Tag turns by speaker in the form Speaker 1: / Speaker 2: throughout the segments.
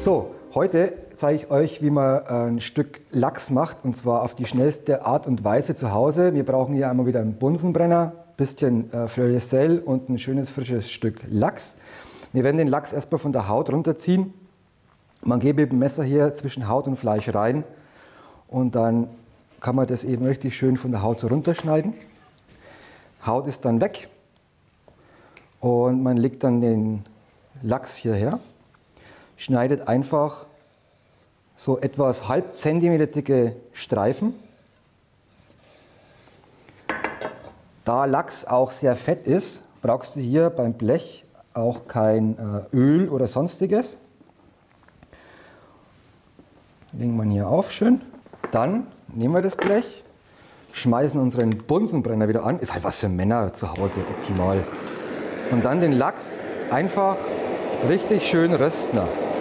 Speaker 1: So, heute zeige ich euch, wie man ein Stück Lachs macht, und zwar auf die schnellste Art und Weise zu Hause. Wir brauchen hier einmal wieder einen Bunsenbrenner, bisschen Fleur de Sel und ein schönes frisches Stück Lachs. Wir werden den Lachs erstmal von der Haut runterziehen. Man geht mit dem Messer hier zwischen Haut und Fleisch rein und dann kann man das eben richtig schön von der Haut so runterschneiden. Haut ist dann weg und man legt dann den Lachs hierher, schneidet einfach so etwas halb Zentimeter dicke Streifen. Da Lachs auch sehr fett ist, brauchst du hier beim Blech auch kein Öl oder sonstiges. Legen wir hier auf, schön. Dann nehmen wir das Blech, schmeißen unseren Bunsenbrenner wieder an. Ist halt was für Männer zu Hause, optimal. Und dann den Lachs einfach richtig schön rösten.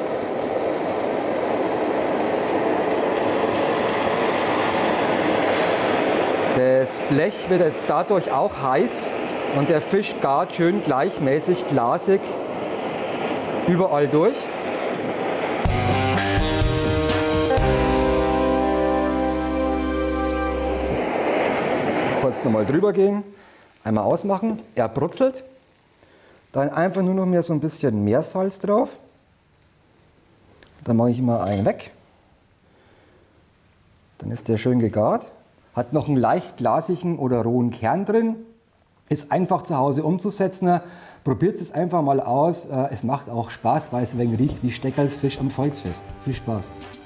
Speaker 1: Das Blech wird jetzt dadurch auch heiß und der Fisch gart schön gleichmäßig, glasig überall durch. Kurz nochmal drüber gehen, einmal ausmachen, er brutzelt. Dann einfach nur noch mehr so ein bisschen Meersalz drauf. Dann mache ich mal einen weg. Dann ist der schön gegart. Hat noch einen leicht glasigen oder rohen Kern drin. Ist einfach zu Hause umzusetzen. Probiert es einfach mal aus. Es macht auch Spaß, weil es ein wenig riecht wie Steckerlsfisch am Volksfest. Viel Spaß!